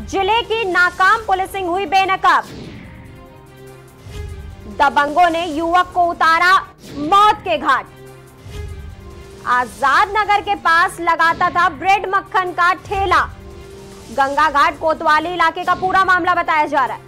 जिले की नाकाम पुलिसिंग हुई बेनकाब। दबंगों ने युवक को उतारा मौत के घाट। आजाद नगर के पास लगाता था ब्रेड मक्खन का ठेला। गंगा घाट कोतवाली इलाके का पूरा मामला बताया जा रहा है।